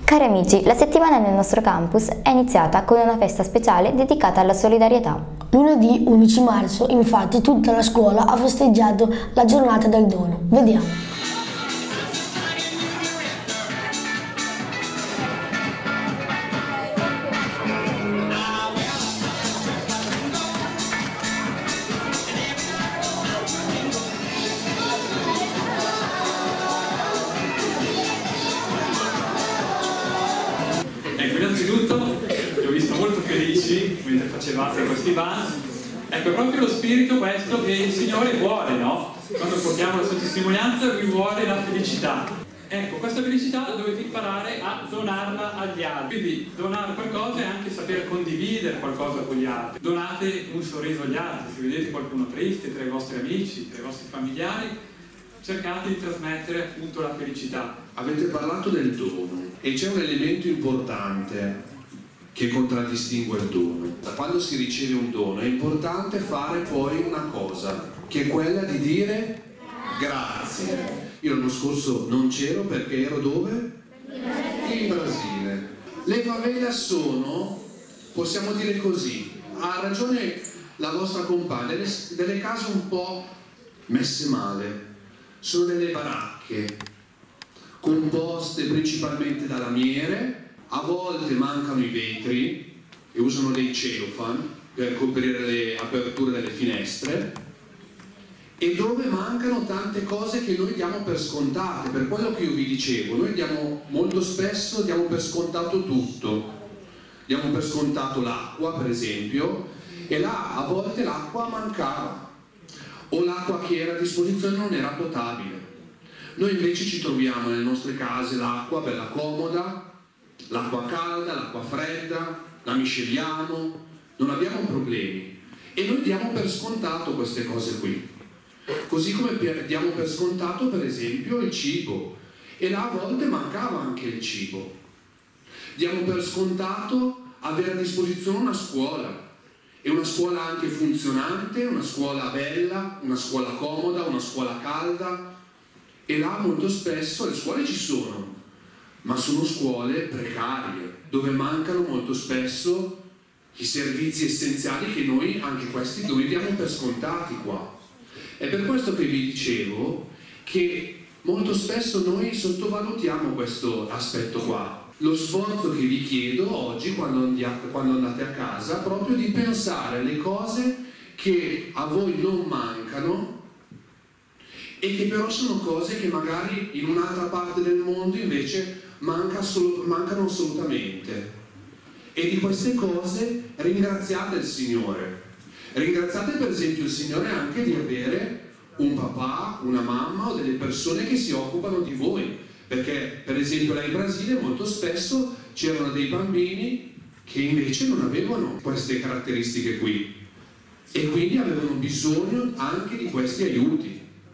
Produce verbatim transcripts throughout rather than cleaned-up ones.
Cari amici, la settimana nel nostro campus è iniziata con una festa speciale dedicata alla solidarietà. Lunedì undici marzo, infatti, tutta la scuola ha festeggiato la giornata del dono. Vediamo. Ecco, innanzitutto vi ho visto molto felici mentre facevate questi ban. Ecco, è proprio lo spirito questo che il Signore vuole, no? Quando portiamo la sua testimonianza, Lui vuole la felicità. Ecco, questa felicità dovete imparare a donarla agli altri. Quindi donare qualcosa è anche saper condividere qualcosa con gli altri. Donate un sorriso agli altri. Se vedete qualcuno triste tra i vostri amici, tra i vostri familiari, cercate di trasmettere appunto la felicità. Avete parlato del dono e c'è un elemento importante che contraddistingue il dono. Quando si riceve un dono è importante fare poi una cosa, che è quella di dire grazie. Io l'anno scorso non c'ero perché ero dove? In Brasile. Le favelas sono, possiamo dire così, ha ragione la vostra compagna, delle, delle case un po' messe male. Sono delle baracche composte principalmente da lamiere, a volte mancano i vetri e usano dei celofan per coprire le aperture delle finestre, e dove mancano tante cose che noi diamo per scontate. Per quello che io vi dicevo, noi diamo molto spesso diamo per scontato tutto, diamo per scontato l'acqua per esempio, e là a volte l'acqua mancava o l'acqua che era a disposizione non era potabile. Noi invece ci troviamo nelle nostre case l'acqua bella comoda, l'acqua calda, l'acqua fredda, la misceliamo, non abbiamo problemi e noi diamo per scontato queste cose qui. Così come diamo per scontato per esempio il cibo, e là a volte mancava anche il cibo. Diamo per scontato avere a disposizione una scuola, e una scuola anche funzionante, una scuola bella, una scuola comoda, una scuola calda, e là molto spesso le scuole ci sono, ma sono scuole precarie, dove mancano molto spesso i servizi essenziali che noi, anche questi, noi diamo per scontati qua. È per questo che vi dicevo che molto spesso noi sottovalutiamo questo aspetto qua. Lo sforzo che vi chiedo oggi quando, andiate, quando andate a casa, proprio di pensare alle cose che a voi non mancano e che però sono cose che magari in un'altra parte del mondo invece manca solo, mancano assolutamente. E di queste cose ringraziate il Signore. Ringraziate per esempio il Signore anche di avere un papà, una mamma o delle persone che si occupano di voi. Perché per esempio là in Brasile molto spesso c'erano dei bambini che invece non avevano queste caratteristiche qui e quindi avevano bisogno anche di questi aiuti.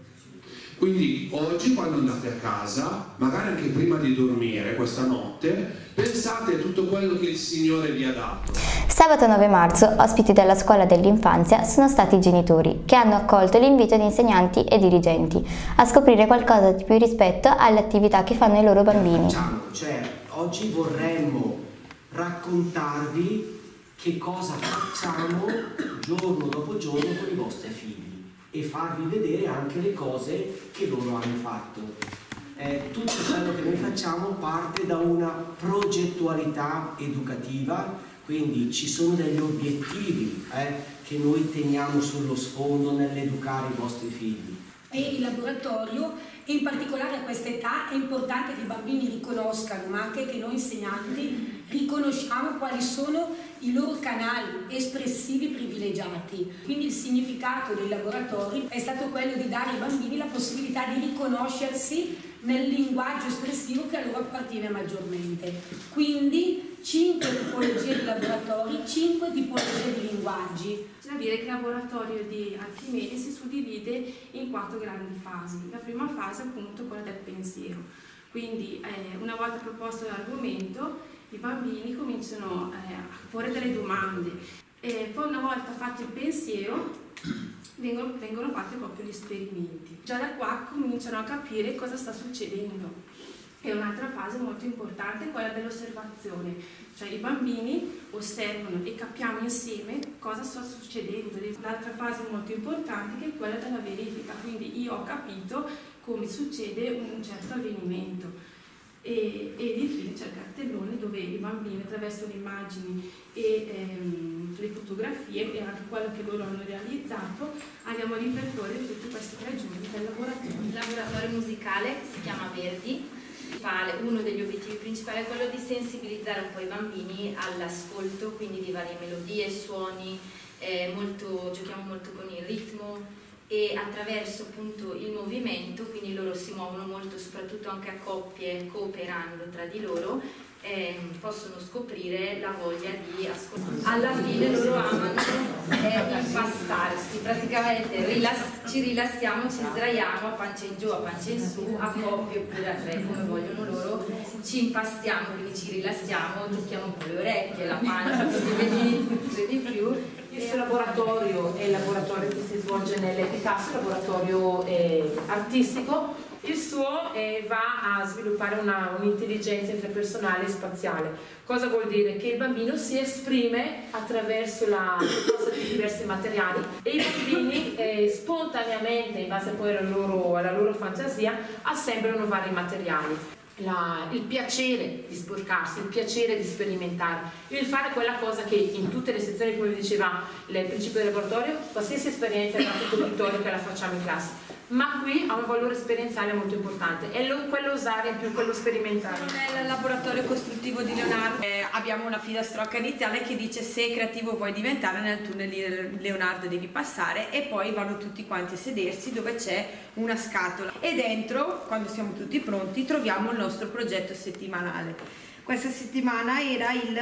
Quindi oggi quando andate a casa, magari anche prima di dormire questa notte, pensate a tutto quello che il Signore vi ha dato. Sabato nove marzo, ospiti della scuola dell'infanzia sono stati i genitori, che hanno accolto l'invito di insegnanti e dirigenti a scoprire qualcosa di più rispetto alle attività che fanno i loro bambini. Cioè, oggi vorremmo raccontarvi che cosa facciamo giorno dopo giorno con i vostri figli e farvi vedere anche le cose che loro hanno fatto. Eh, tutto quello che noi facciamo parte da una progettualità educativa, quindi ci sono degli obiettivi eh, che noi teniamo sullo sfondo nell'educare i vostri figli. E il laboratorio, e in particolare a questa età, è importante che i bambini riconoscano, ma anche che noi insegnanti riconosciamo quali sono i loro canali espressivi privilegiati. Quindi il significato dei laboratori è stato quello di dare ai bambini la possibilità di riconoscersi nel linguaggio espressivo che a loro appartiene maggiormente. Quindi cinque tipologie di laboratori, cinque tipologie di linguaggi. C'è da dire che il laboratorio di Archimede si suddivide in quattro grandi fasi. La prima fase è appunto quella del pensiero. Quindi eh, una volta proposto l'argomento, i bambini cominciano eh, a porre delle domande e poi una volta fatto il pensiero vengono, vengono fatti proprio gli esperimenti. Già da qua cominciano a capire cosa sta succedendo. E un'altra fase molto importante è quella dell'osservazione, cioè i bambini osservano e capiamo insieme cosa sta succedendo. L'altra fase molto importante che è quella della verifica, quindi io ho capito come succede un certo avvenimento. E, ed infine c'è il cartellone dove i bambini attraverso le immagini e ehm, le fotografie e anche quello che loro hanno realizzato andiamo a ripercorrere tutti questi tre giorni del laboratorio. Il laboratorio musicale si chiama Verdi. Uno degli obiettivi principali è quello di sensibilizzare un po' i bambini all'ascolto, quindi di varie melodie, suoni, eh, molto, giochiamo molto con il ritmo e attraverso appunto il movimento, quindi loro si muovono molto soprattutto anche a coppie, cooperando tra di loro, eh, possono scoprire la voglia di ascoltare. Alla fine loro amano eh, impastarsi, praticamente rilass ci rilassiamo, ci sdraiamo a pancia in giù, a pancia in su, a coppie oppure a tre come vogliono loro, ci impastiamo, quindi ci rilassiamo, tocchiamo un po' le orecchie, la pancia, tutte di più. Questo laboratorio è il laboratorio che si svolge nell'Epitas, il laboratorio eh, artistico. Il suo eh, va a sviluppare un'intelligenza un interpersonale e spaziale. Cosa vuol dire? Che il bambino si esprime attraverso la proposta di diversi materiali e i bambini eh, spontaneamente, in base poi alla loro, alla loro fantasia, assemblano vari materiali. La, il piacere di sporcarsi, il piacere di sperimentare, il fare quella cosa che in tutte le sezioni, come vi diceva il principio del laboratorio, qualsiasi esperienza grafico-pittorica la facciamo in classe, ma qui ha un valore esperienziale molto importante, è lo, quello usare in più, quello sperimentare. Nel laboratorio costruttivo di Leonardo eh, abbiamo una filastrocca iniziale che dice se creativo vuoi diventare nel tunnel di Leonardo devi passare, e poi vanno tutti quanti a sedersi dove c'è una scatola e dentro, quando siamo tutti pronti, troviamo il nostro progetto settimanale. Questa settimana era il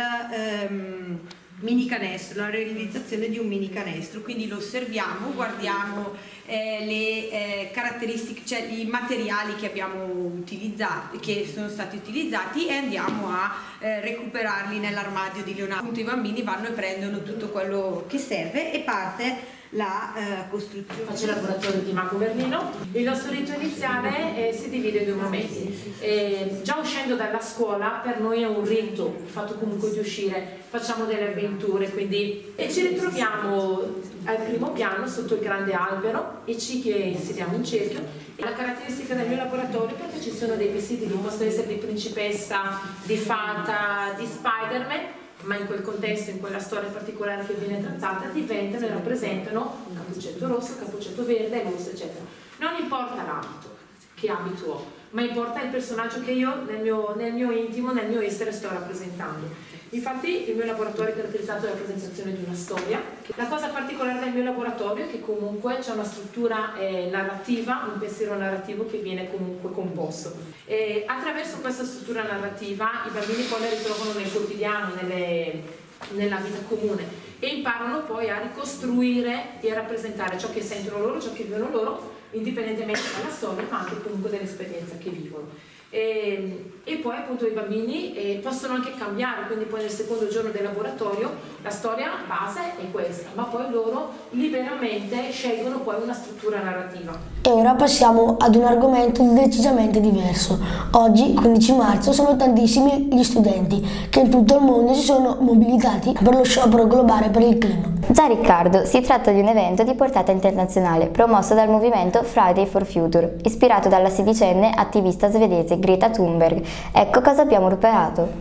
ehm, mini canestro, la realizzazione di un mini canestro, quindi lo osserviamo, guardiamo eh, le eh, caratteristiche, cioè i materiali che abbiamo utilizzato, che sono stati utilizzati, e andiamo a eh, recuperarli nell'armadio di Leonardo. I bambini vanno e prendono tutto quello che serve e parte la eh, costruzione. Faccio il laboratorio di Marco Berlino. Il nostro rito iniziale eh, si divide in due momenti. Eh, già uscendo dalla scuola per noi è un rito, il fatto comunque di uscire, facciamo delle avventure, quindi e ci ritroviamo al primo piano sotto il grande albero e ci che sediamo in cerchio. E la caratteristica del mio laboratorio è perché ci sono dei vestiti che possono essere di principessa, di fata, di Spider-Man, ma in quel contesto, in quella storia particolare che viene trattata, diventano e rappresentano un cappuccetto rosso, cappuccetto verde, rosso, eccetera. Non importa l'abito, che abito ho, ma importa il personaggio che io nel mio, nel mio intimo, nel mio essere sto rappresentando. Infatti il mio laboratorio è caratterizzato dalla presentazione di una storia. La cosa particolare del mio laboratorio è che comunque c'è una struttura eh, narrativa, un pensiero narrativo che viene comunque composto. E attraverso questa struttura narrativa i bambini poi la ritrovano nel quotidiano, nelle, nella vita comune, e imparano poi a ricostruire e a rappresentare ciò che sentono loro, ciò che vivono loro, indipendentemente dalla storia, ma anche comunque dall'esperienza che vivono. E, e poi appunto i bambini eh, possono anche cambiare, quindi poi nel secondo giorno del laboratorio la storia base è questa, ma poi loro liberamente scelgono poi una struttura narrativa. E ora passiamo ad un argomento decisamente diverso. Oggi, quindici marzo, sono tantissimi gli studenti che in tutto il mondo si sono mobilitati per lo sciopero globale per il clima. Già Riccardo, si tratta di un evento di portata internazionale promosso dal movimento Friday for Future, ispirato dalla sedicenne attivista svedese Greta Thunberg. Ecco cosa abbiamo preparato.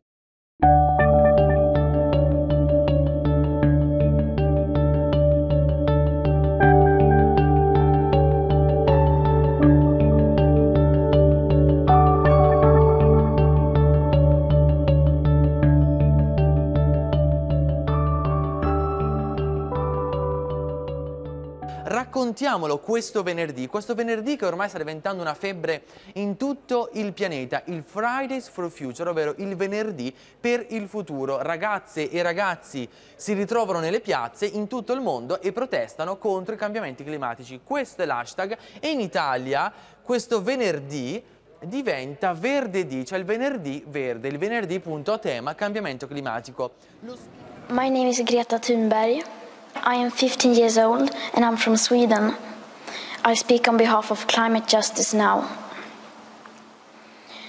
Raccontiamolo questo venerdì, questo venerdì che ormai sta diventando una febbre in tutto il pianeta, il Fridays for Future, ovvero il venerdì per il futuro. Ragazze e ragazzi si ritrovano nelle piazze in tutto il mondo e protestano contro i cambiamenti climatici. Questo è l'hashtag e in Italia questo venerdì diventa Verdedì, cioè il venerdì verde, il venerdì appunto a tema cambiamento climatico. Lo... My name is Greta Thunberg. I am fifteen years old and I'm from Sweden. I speak on behalf of Climate Justice Now.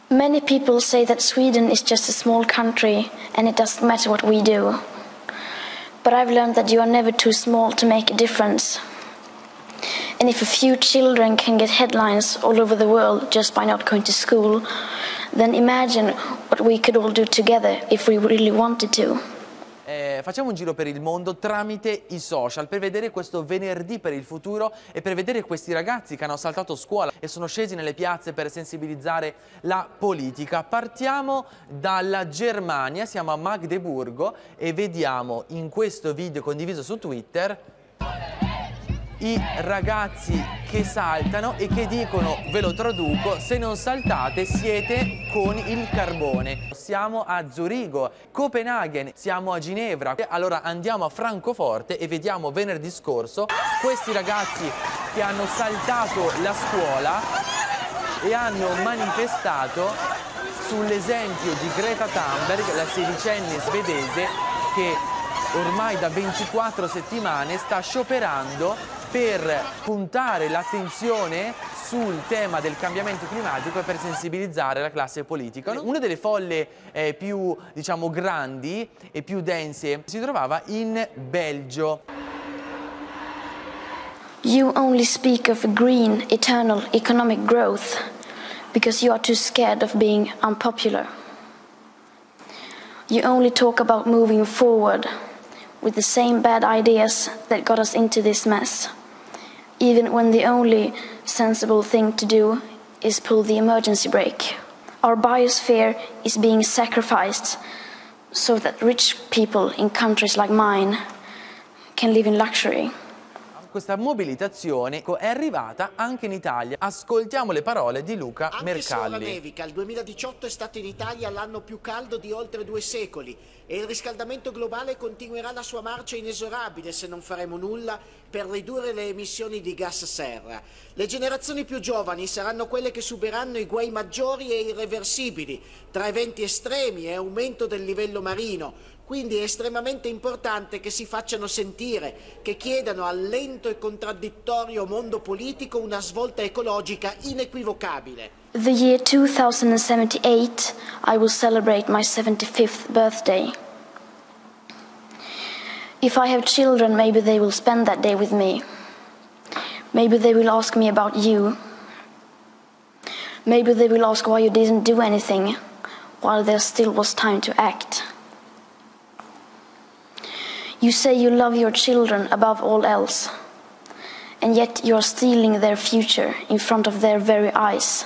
Many people say that Sweden is just a small country and it doesn't matter what we do. But I've learned that you are never too small to make a difference. And if a few children can get headlines all over the world just by not going to school, then imagine what we could all do together if we really wanted to. Eh, facciamo un giro per il mondo tramite i social per vedere questo venerdì per il futuro e per vedere questi ragazzi che hanno saltato scuola e sono scesi nelle piazze per sensibilizzare la politica. Partiamo dalla Germania, siamo a Magdeburgo e vediamo in questo video condiviso su Twitter i ragazzi che saltano e che dicono, ve lo traduco, se non saltate siete con il carbone. Siamo a Zurigo, Copenaghen, siamo a Ginevra, allora andiamo a Francoforte e vediamo venerdì scorso questi ragazzi che hanno saltato la scuola e hanno manifestato sull'esempio di Greta Thunberg, la sedicenne svedese che ormai da ventiquattro settimane sta scioperando per puntare l'attenzione sul tema del cambiamento climatico e per sensibilizzare la classe politica. Una delle folle eh, più, diciamo, grandi e più dense si trovava in Belgio. You only speak of green, eternal economic growth because you are too scared of being unpopular. You only talk about moving forward with the same bad ideas that got us into this mess, even when the only sensible thing to do is pull the emergency brake. Our biosphere is being sacrificed so that rich people in countries like mine can live in luxury. Questa mobilitazione è arrivata anche in Italia. Ascoltiamo le parole di Luca Anche Mercalli. Anche se ora nevica, il duemiladiciotto è stato in Italia l'anno più caldo di oltre due secoli e il riscaldamento globale continuerà la sua marcia inesorabile se non faremo nulla per ridurre le emissioni di gas serra. Le generazioni più giovani saranno quelle che subiranno i guai maggiori e irreversibili tra eventi estremi e aumento del livello marino. Quindi è estremamente importante che si facciano sentire, che chiedano al lento e contraddittorio mondo politico una svolta ecologica inequivocabile. The year two thousand seventy-eight, I will celebrate my seventy-fifth birthday. If I have children, maybe they will spend that day with me. Maybe they will ask me about you. Maybe they will ask why you didn't do anything while there still was time to act. You say you love your children above all else, and yet you are stealing their future in front of their very eyes.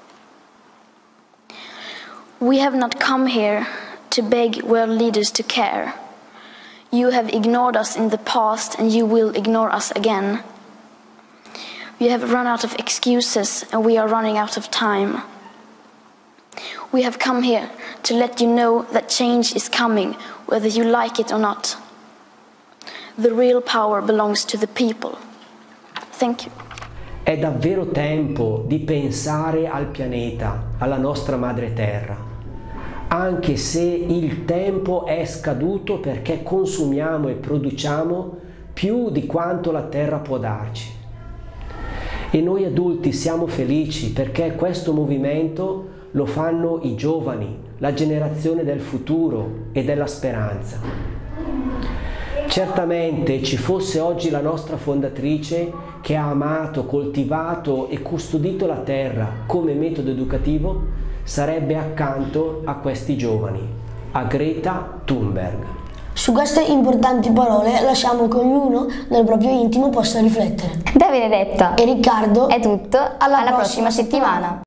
We have not come here to beg world leaders to care. You have ignored us in the past and you will ignore us again. We have run out of excuses and we are running out of time. We have come here to let you know that change is coming, whether you like it or not. The real power belongs to the people. Thank you. È davvero tempo di pensare al pianeta, alla nostra madre terra, anche se il tempo è scaduto perché consumiamo e produciamo più di quanto la terra può darci. E noi adulti siamo felici perché questo movimento lo fanno i giovani, la generazione del futuro e della speranza. Certamente ci fosse oggi la nostra fondatrice che ha amato, coltivato e custodito la terra come metodo educativo, sarebbe accanto a questi giovani, a Greta Thunberg. Su queste importanti parole lasciamo che ognuno nel proprio intimo possa riflettere. Da Benedetta e Riccardo è tutto, alla, alla prossima, prossima settimana. settimana.